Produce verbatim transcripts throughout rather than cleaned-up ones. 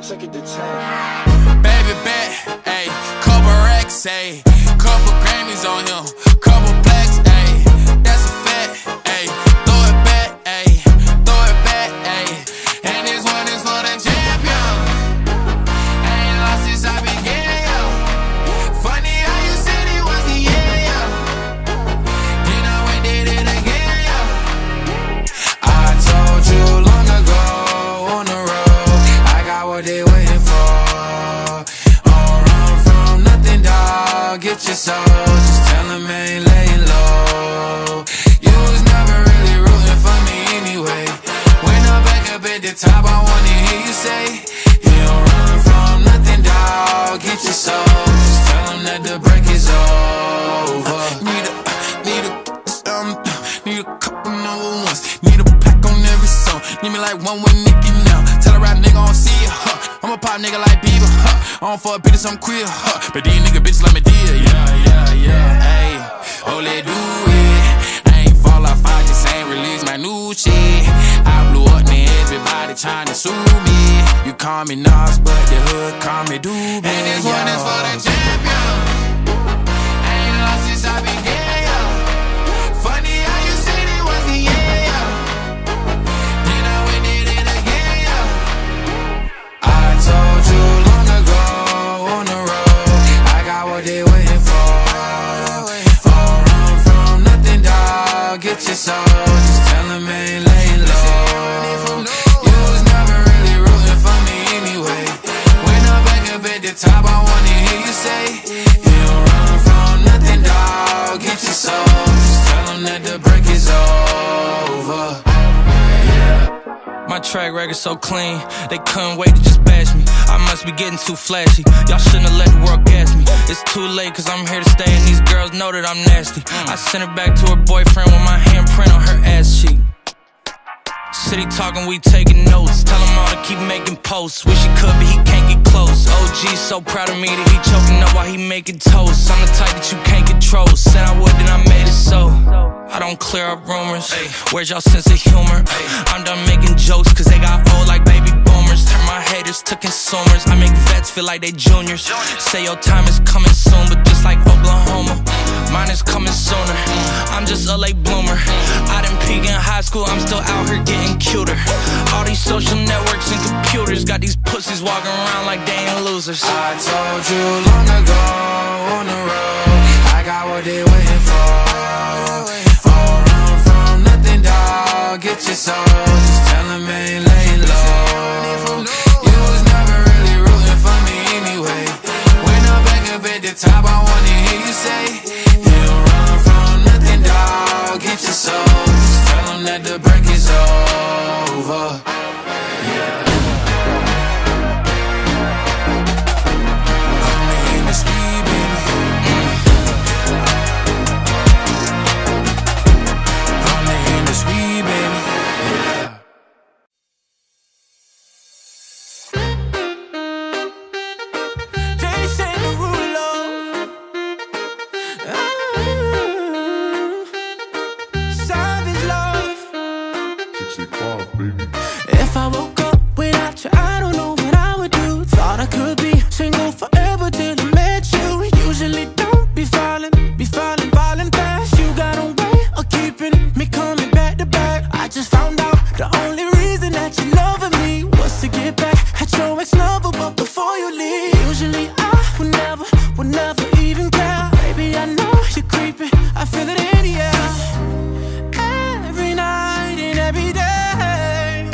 took it to ten. Baby bet, ayy, couple racks, ayy, couple Grammys on him, couple blacks, ayy, that's a fact, ayy, throw it back, ayy, throw it back, ayy, and this one is for the champion. I ain't lost since I began, yo. Funny how you said it was the end, yo. Then I went did it again, yo. I told you long ago on the road, I got what they waiting for. Get your soul, just tell him I ain't laying low. You was never really rooting for me anyway. When I'm back up at the top, I wanna hear you say, you don't run from nothing, dawg. Get your soul, just tell him that the break is over. Need a, need a, um, need a couple number ones. Need a pack on every song. Need me like one with Nicki now. Tell a rap nigga I don't see ya, huh. I'm a pop nigga like Bieber, huh. I don't fuck bitches, I'm queer, huh. But these nigga bitches like me dear, yeah, yeah, yeah. Ayy, oh let do it. I ain't fall off, I just ain't release my new shit. I blew up, man, everybody tryna sue me. You call me Nas, but the hood call me Doobie. And this one is for the champion. I ain't lost since I began, yo. Funny how you said it was the end, yo. Then I went did it again, yo. I told you long ago on the road, I got what they waiting for. Don't run from nothing, dawg. Get your soul, just tell him I ain't laying low. You was never really rooting for me anyway. When I'm back up at the top, I wanna hear you say, you don't run from nothing, dawg. Get your soul, just tell him that the break is over. My track record so clean, they couldn't wait to just bash me. I must be getting too flashy, y'all shouldn't have let the world gas me. It's too late cause I'm here to stay and these girls know that I'm nasty. I sent her back to her boyfriend with my handprint on her ass cheek. City talking, we taking notes. Tell him all to keep making posts. Wish he could, but he can't get close. O G so proud of me that he choking up while he making toast. I'm the type that you can't control. Said I would, then I made it so. I don't clear up rumors. Where's y'all sense of humor? I'm done making jokes cause they got old like baby boomers. Turn my haters to consumers. I make vets feel like they juniors. Say your time is coming soon, but just like Oklahoma, mine is coming sooner. I'm just a late bloomer. I didn't peak in high school, I'm still out here getting cuter. All these social networks and computers got these pussies walking around like they ain't losers. I told you long ago on the road, I got what they waiting for. Don't run from nothing, dawg. Get your soul, just tell him I ain't laying low. You was never really rooting for me anyway. When I'm back up at the top, I wanna hear you say, you don't run from nothing, dawg. Get your soul, just tell him that the break is over. Yeah. Only in the street, baby. Only in the street, baby. Yeah. Jason Derulo. Savage love. sixty-five, baby. If I woke up without you, I don't know what I would do. Thought I could be single forever till I met you. Usually don't be falling, be falling, falling fast. You got a way of keeping me coming back to back. I just found out the only reason that you loving me was to get back at your ex-lover, but before you leave, usually I would never, would never even care. Baby, I know you're creeping, I feel it in the air. Every night and every day,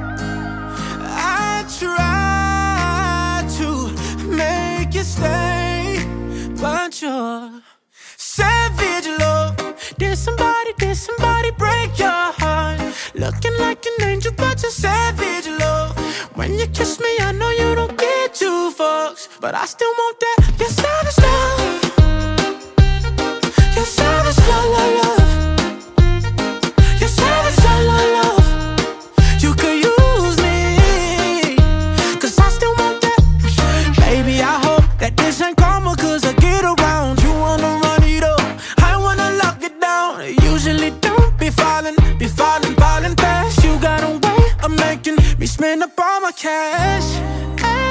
I try to make you stay, but you're savage love. Did somebody, did somebody break your heart? Looking like an angel, but you're savage love. When you kiss me, I know you don't get two fucks, but I still want that. You're savage love. You're savage love, love, love. You're savage love, love, love. You could use me, cause I still want that. Baby, I hope that this ain't karma, cause I get around. You wanna run it up, I wanna lock it down. Usually don't be falling, be falling, falling fast. You got a way of making me spend up all my cash.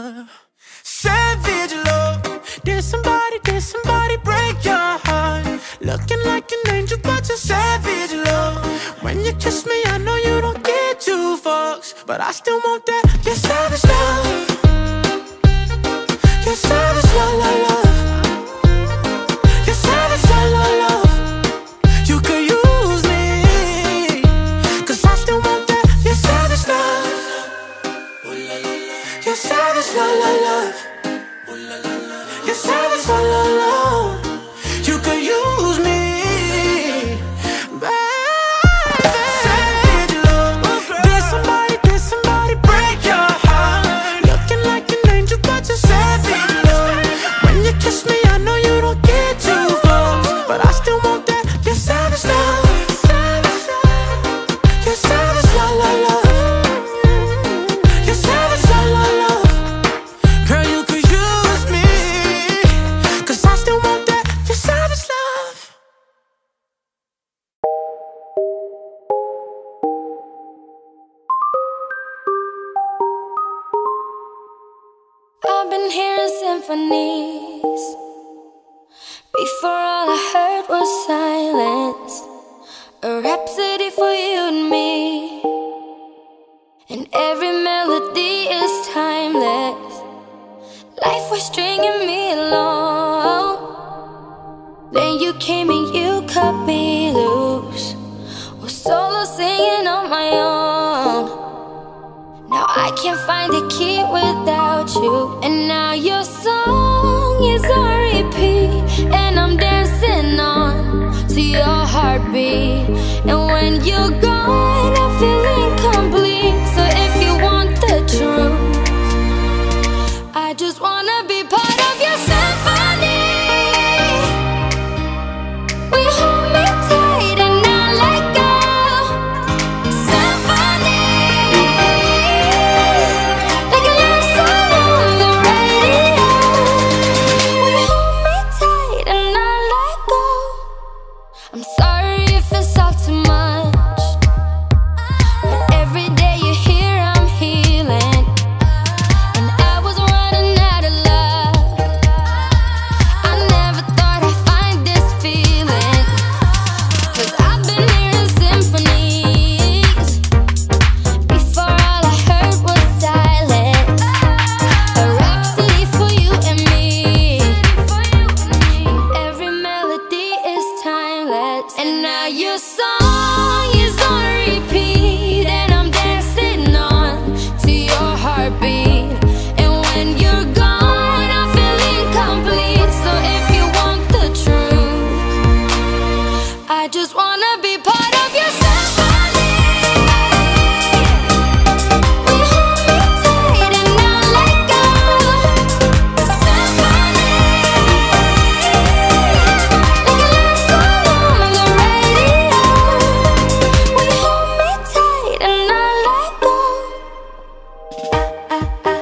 love. Savage love. Did somebody, did somebody break your heart? Looking like an angel, but you're savage love. When you kiss me, I know you don't get two fucks, but I still want that. You're savage love. You're savage love, love, love. You're savage love, love, love. You could use me, cause I still want that. You're savage love. You're savage love, love, love. You're savage love, love, love. You could use me, baby. Savage love. Did somebody, did somebody break your heart? Looking like an angel, but you're savage love. When you kiss me, I know you don't get two fucks, but I still want that. You're savage love. You're savage love, love, love. You're savage love, love, love. Girl, you could use me, cause I still want that. You're savage love. I've been hearing symphonies. Before all I heard was silence. A rhapsody for you and me. And every melody is timeless. Life was stringing me along. Then you came and you cut me loose. Was solo singing on my own. Now I can't find a key without you. And now your song is on repeat, and I'm dancing on to your heartbeat. And when you're gone, I feel incomplete. So if you want the truth, I just wanna be part of your symphony. We hold me tight and not let go. Symphony, like a love song on the radio. We hold me tight and not let go. I'm sorry if it's all too much, but every day you're here I'm healing. And I was running out of luck. I never thought I'd find this feeling, cause I've been hearing symphonies. Before all I heard was silence. A rhapsody for you and me. And every melody is timeless. And now your song is on repeat, and I'm dancing on to your heartbeat. And when you're gone, I feel incomplete. So if you want the truth, I just wanna be part of your symphony. We hold me tight and not let go. Symphony, like a love song on the radio. We hold me tight and not let go. I, I, I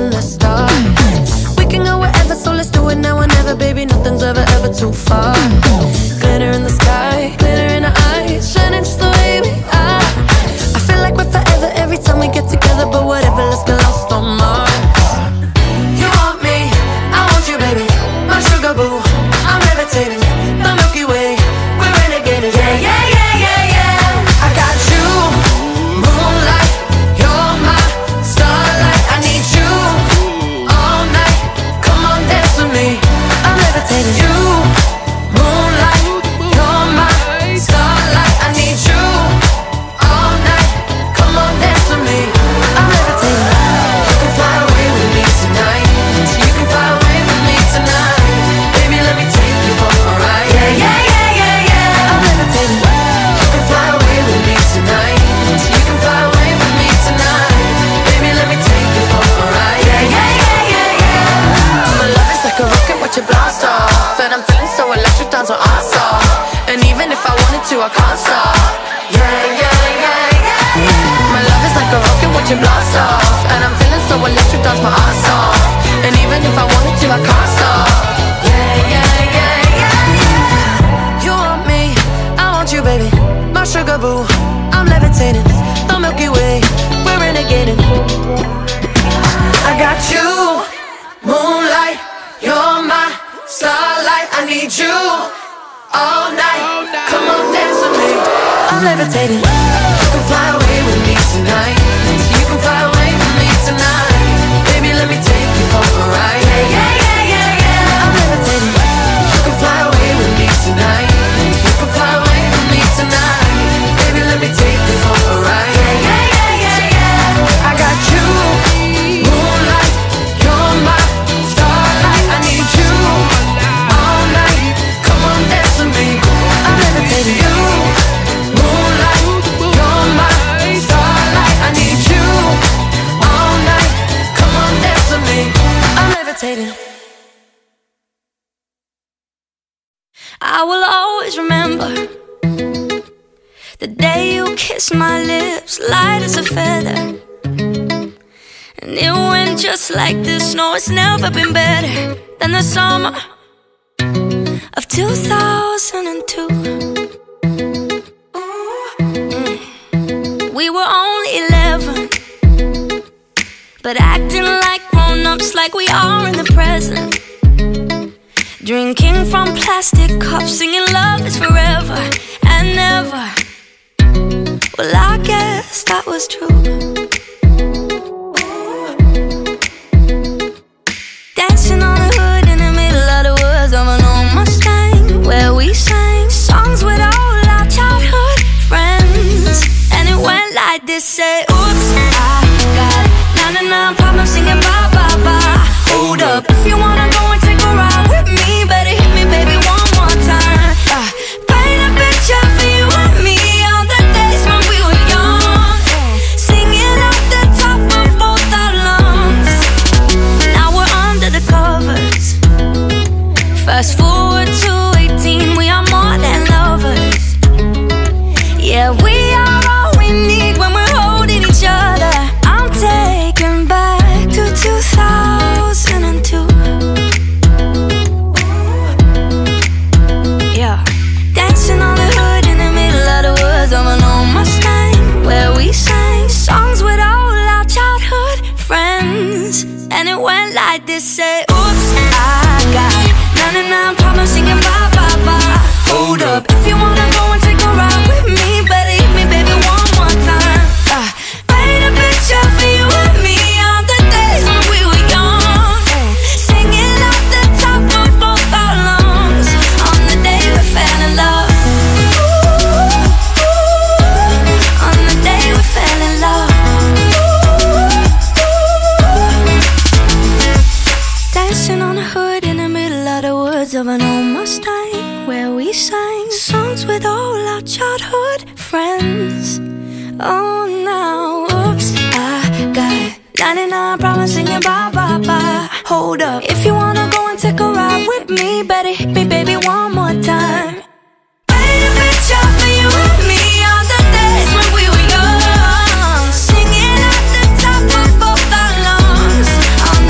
in the stars. We can go wherever, so let's do it now or never, baby. Nothing's ever, ever too far. Glitter in the sky, glitter in our eyes, shining just the way we are. I feel like we're forever every time we get together, but whatever, let's get lost on Mars. You want me, I want you, baby. My sugar boo, I'm levitating. The Milky Way, we're renegading. Yeah, yeah, yeah, yeah, yeah. I got you, moonlight, you're my starlight. I need you all night. Come on, dance with me. I'm levitating. You, moonlight, you're my starlight. I need you all night. Come on, dance with me. I'm levitating. You can fly away with me tonight. You can fly away with me tonight. Baby, let me take you for a ride. Yeah, yeah, yeah, yeah, yeah. I'm levitating. You can fly away with me tonight. You can fly away with me tonight. Baby, let me take you for a ride. Yeah, yeah, yeah, yeah, yeah. My love is like a rocket, watch it blast off. And I'm feeling so electric, dance on our off. And even if I wanted to, I can't stop. Yeah, yeah, yeah, yeah, yeah. My love is like a rocket, watch it blast off. And I'm feeling so electric, dance my ass off. And even if I wanted to, I can't stop. Yeah, yeah, yeah, yeah, yeah. You want me, I want you, baby. My sugar boo, I'm levitating. The Milky Way, we're renegading. I got you, moonlight, you're my starlight. I need you all night. Come on, dance with me. I'm levitating. You can fly away with me tonight. You can fly away with me tonight. Baby, let me take you for a ride. Yeah, yeah, yeah, yeah, yeah. I'm levitating. You can fly away with me tonight. You can fly away with me tonight. Baby, let me take you for a ride. Yeah, yeah, yeah, yeah, yeah. I got you, moonlight, you're my starlight. I need you all night. Come on, dance with me. I'm levitating. You, moonlight, you're my starlight. I need you all night. Come on, dance with me. I'm levitating. I will always remember the day you kissed my lips, light as a feather. And it went just like this. No, it's never been better than the summer of two thousand two. Mm. We were only eleven, but acting like grown-ups, like we are in the present. Drinking from plastic cups, singing love is forever and never. Well, I guess that was true. Dancing on the hood in the middle of the woods of an old Mustang, where we sang songs with all our childhood friends. And it went like this, say, oops, I got ninety-nine problems singing bye, bye, bye. Hold up, if you wanna go and take a ride with me, better hit me, baby, one more time. uh, Paint a picture for you and me on the days when we were young, singing off the top of both our lungs. Now we're under the covers. Fast forward to eighteen, we are more than lovers. Yeah, we are all we need when we're holding each other. I'm taken back to two thousand two. Yeah, dancing on the hood in the middle of the woods of an old Mustang, where we sang songs with all our childhood friends. And it went like this, say, oops, I got ninety-nine problems singing bye, bye, bye. Hold up, if you wanna go and take a ride with me, better hit me, baby, one more time. uh, Paint a picture for you and me on the days when we were young, singing off the top of both our lungs on the day we fell in love. Ooh, ooh, on the day we fell in love. Ooh, ooh. Dancing on the hood in the middle of the woods of an old Mustang, where we sang songs with all our childhood friends. Oh, now, oops, I got ninety-nine problems singing bye, bye, bye. Hold up, if you wanna go and take a ride with me, better hit me, baby, one more time. Paint a picture for you and me on the days when we were young, singing at the top of both our lungs on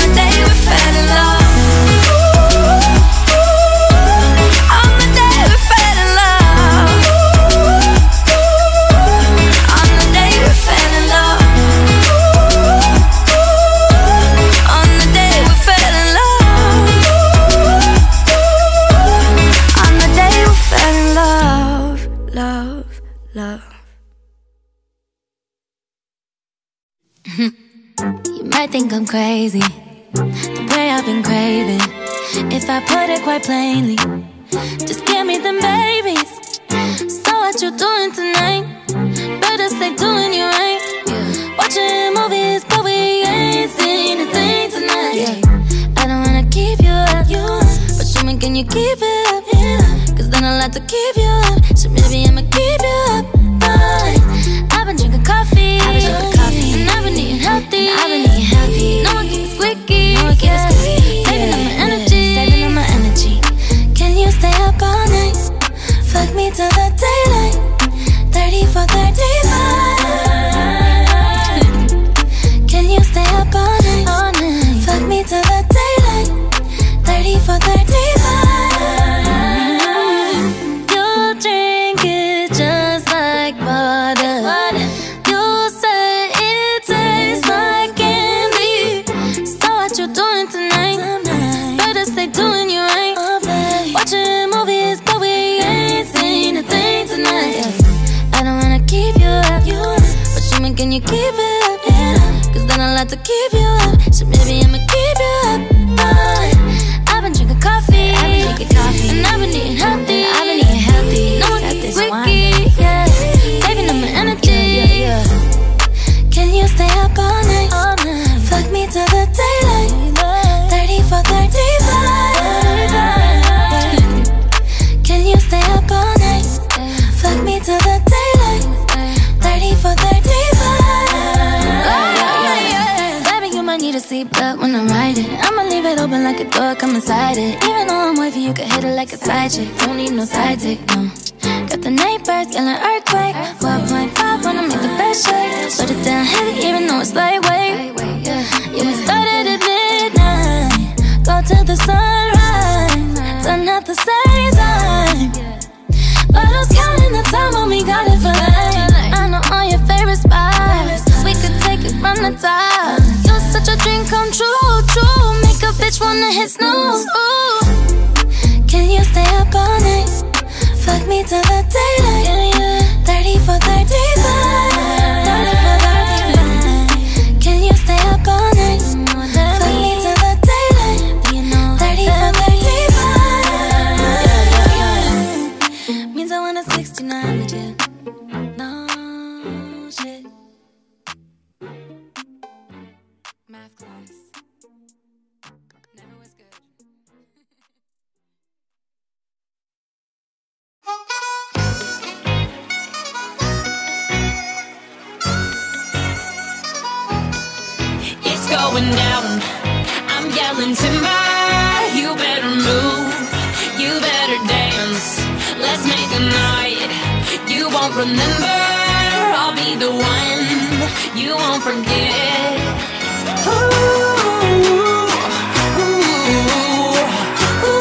might think I'm crazy, the way I've been craving. If I put it quite plainly, just give me them babies. So what you doing tonight? Better stay doing you right. Watching movies, but we ain't seen a thing tonight. I don't wanna keep you up, but show me, can you keep it up? Cause then I'll like to keep you up. So maybe I'ma keep you up. Fine. I've been drinking coffee, I've been drinking coffee, and I've been eating healthy. I've been eating healthy. No one keeps squeaky, no one keeps squeaky. Saving up my energy, saving up my energy. Can you stay up all night? Fuck me till the daylight. Thirty for thirty-five. Can you stay up all night? All night. Fuck me till the daylight. Thirty for thirty-five. You drink it just like water. You say it tastes like candy. So what you doing tonight? Better stay doing you right. Watching movies, but we ain't seen a thing tonight. I don't wanna keep you up, but show me, can you keep it up? Cause then I'll like to keep you up. So maybe I'ma keep you up. Fine. I've been drinking coffee, I've been drinking coffee, and I've been eating healthy. I've been eating healthy. No one keeps squeaky, yeah. Saving up my energy. Can you stay up all night? All night. Fuck me till the daylight. Thirty for thirty-five. Can you stay up all night? Fuck me till the daylight. Thirty for thirty-five. Baby, you might need a seatbelt when I'm riding. I'ma leave it open like a door, come inside it. Even though I'm wavy, you can hit it like a side chick. Don't need no side dick, no. Got the neighbors yelling earthquake. One point five wanna make the best shake. Put it down heavy, even though it's lightweight. Yeah, we started at midnight, go till the sunrise. Done at the same time, but who's counting the time when we got it for life? I know all your favorite spots, we could take it from the top. You're such a dream come true, true. Make a bitch wanna hit snooze. Ooh. Can you stay up all night? Fuck me till the daylight. Thirty for thirty-five. Thirty for thirty-five. Can you stay up all night? Fuck me till the daylight. Thirty for thirty-five. Means I want a sixty-nine legit. No shit. Math class never was good. It's going down, I'm yelling timber. You better move, you better dance. Let's make a night you won't remember. I'll be the one you won't forget. Ooh, ooh, ooh,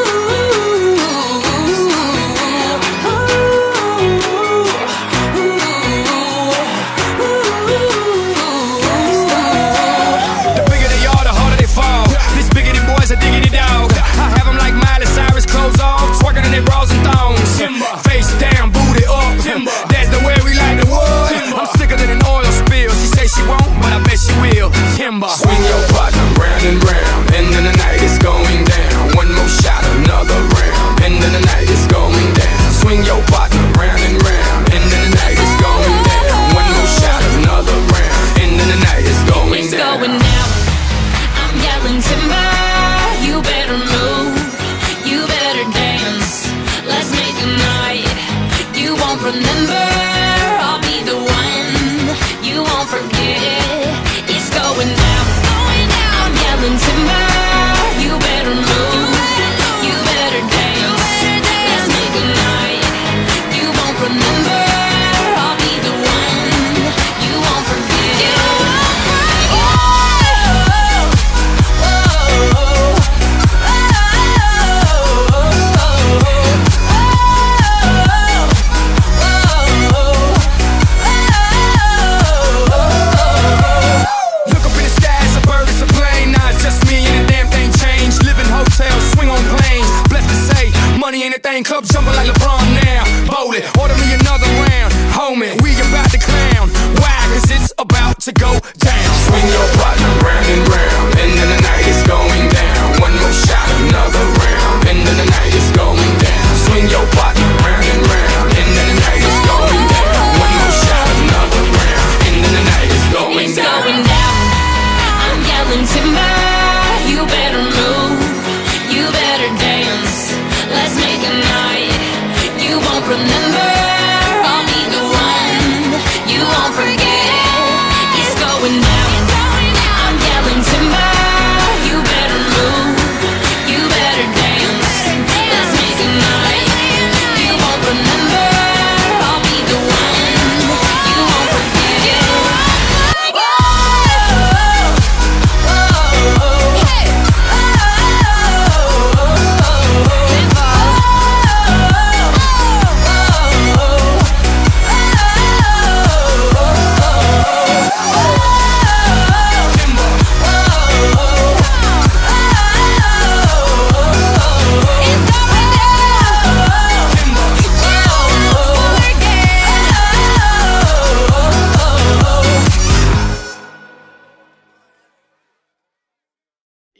The bigger they are, the harder they fall. This biggity boy's a diggity dog. I have them like Miley Cyrus, clothes off, twerking in their bras and thongs. Face down, booty up. That's the way we like the wood. I'm sicker than an oil spill. She say she won't, but I bet she will. Timber. Swing your partner round and round, and then the night is going down. One more shot, another round, and then the night is going down. Swing your partner round and round, and then the night is going down. One more shot, another round, and then the night is going it's down. going down, I'm yelling timber. You better move, you better dance. Let's make a night you won't remember. I'll be the one you won't forget. It's going down, I'm yelling timber. You better move, you better dance. Let's make a night you won't remember. I'll be the one you won't forget. Look up in the sky, it's a bird, it's a plane. Nah, it's just me and the damn thing changed. Live in hotels, swing on planes. Blessed to say, money ain't a thing. Club jumping like LeBron now. Bowling, order me another round. Homie, we about to clown. Why? Cause it's about to go down. Swing your partner round and round.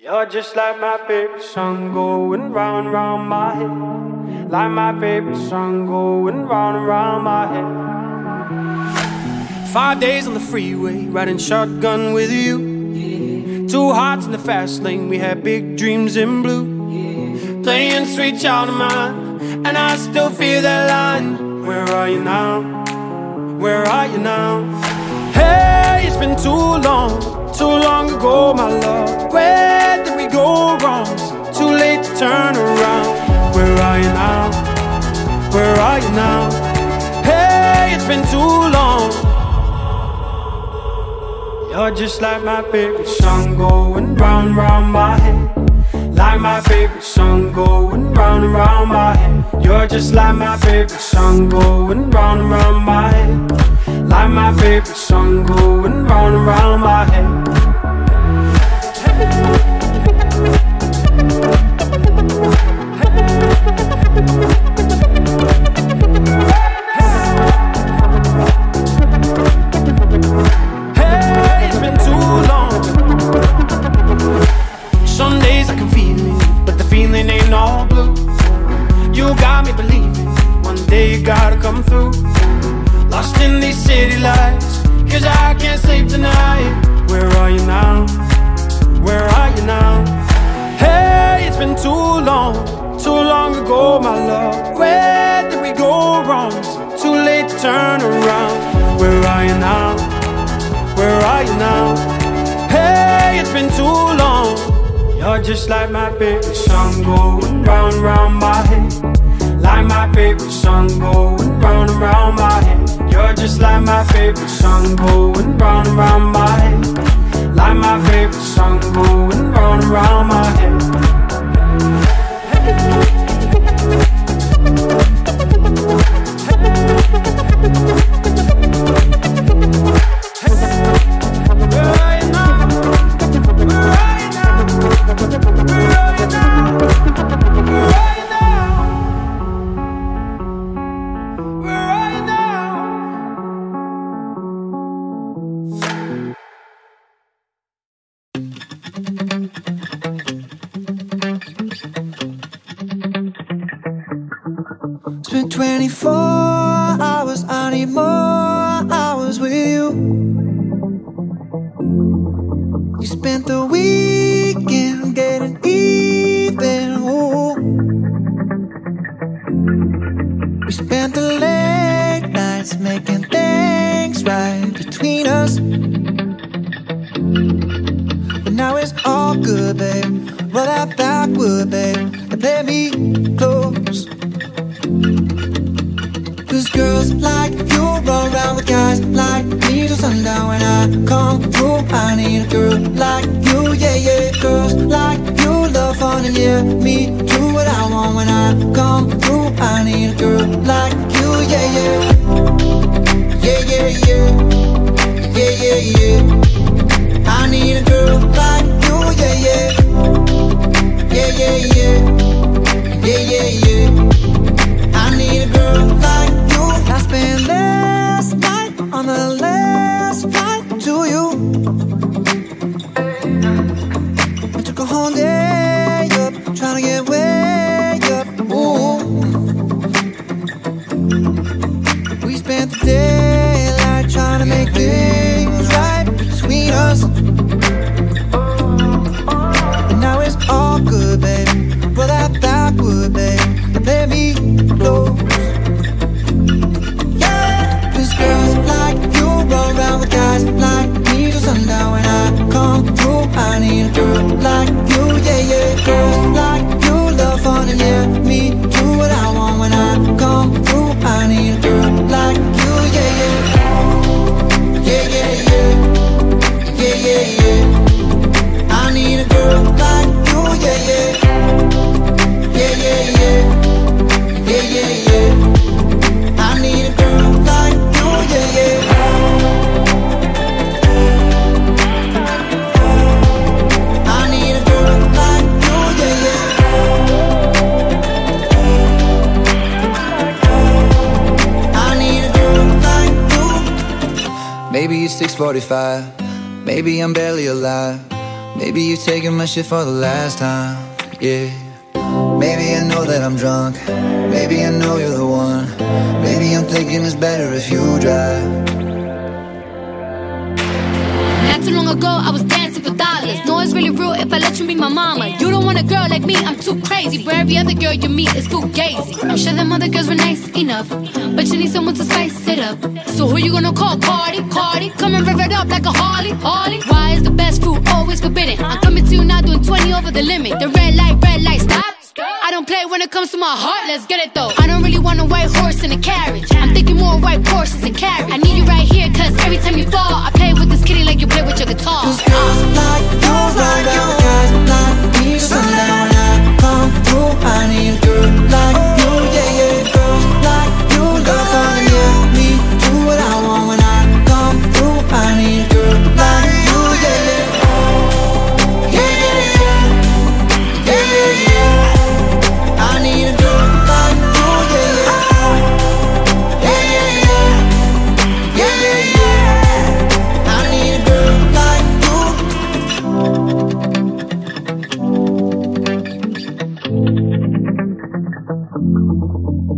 You're just like my favorite song going round, round my head. Like my favorite song going round and round my head. Five days on the freeway, riding shotgun with you. Two hearts in the fast lane, we had big dreams in blue. Playing Sweet Child of Mine, and I still feel that line. Where are you now? Where are you now? Hey, it's been too long, too long ago, my love. Where did we go wrong? Too late to turn around. Where are you now? Where are you now? Hey, it's been too long. You're just like my favorite song going round, round my head. Like my favorite song going round and round my head. You're just like my favorite song going round and round my head. Like my favorite song going round and round my head. Hey, it's been too long. Some days I can feel it, but the feeling ain't all blue. You got me believing one day you gotta come through. Lost in these city lights, cause I can't sleep tonight. Where are you now? Where are you now? Hey, it's been too long, too long ago, my love. Where did we go wrong? Too late to turn around. Where are you now? Where are you now? Hey, it's been too long. You're just like my favorite song going round, round my head. Like my favorite song going round and round my head. You're just like my favorite song going round and round my head. Like my favorite song going round and round my head. It's been twenty-four hours, I need more hours with you. You spent the weekend getting even, ooh. We spent the late nights making things right between us. But now it's all good, babe. Roll that backward, babe, and play me close. Cause girls like you run around with guys like me till sundown. When I come through, I need a girl like you, yeah, yeah. Girls like you love fun and yeah, me do what I want. When I come through, I need a girl like you, yeah, yeah. Yeah, yeah, yeah. Yeah, yeah, yeah. I need a girl like you, yeah, yeah. Yeah, yeah, yeah. Yeah, yeah, yeah. I need a girl like you. I spent last night on the last flight to you. I took a whole day up, trying to get way up, ooh. We spent the daylight trying to make things right between us. And now it's all good, babe. Roll that backward, babe, and play me close. Yeah, cause girls like you run around with guys like me till sundown. When I come through, I need a girl like you, yeah, yeah. Girls like you love fun and yeah, me do what I want. When I come through, I need a girl like you, yeah, yeah. Yeah, yeah, yeah. Yeah, yeah, yeah. I need a girl like you, yeah, yeah. Yeah, yeah, yeah. Yeah, yeah, yeah. I need a girl like you, yeah, yeah. I need a girl like you, yeah, yeah. I need a girl like you. Maybe it's six forty-five. Maybe I'm barely alive. Maybe you're taking my shit for the last time, yeah. Maybe I know that I'm drunk, maybe I know you're the one. Maybe I'm thinking it's better if you drive. Not too long ago, I was dancing for dollars. No, it's really real if I let you be my mama. You don't want a girl like me, I'm too crazy. Where every other girl you meet is fugazi. I'm sure them other girls were nice enough, but you need someone to spice it up. So who you gonna call? Cardi, Cardi. Come and rev it up like a Harley, Harley. Why is the best food always forbidden? I'm coming to you now doing twenty over the limit. The red light, red light, stop. I don't play when it comes to my heart, let's get it though. I don't really want a white horse in a carriage. I'm thinking more white horses and carriage. I need you right here, cause every time you fall, I play with this kitty like you play with your guitar. Cause girls like you run around with guys like me till sundown. When I come through, I need a girl like you, yeah, yeah. Girls like you love fun, yeah. Me do what I want when I come through. I need a girl like you, yeah, yeah. Yeah, yeah, yeah. Yeah, yeah, yeah. I need a girl like you, yeah, yeah. Yeah, yeah, yeah. Yeah, yeah, yeah. I need a girl like you.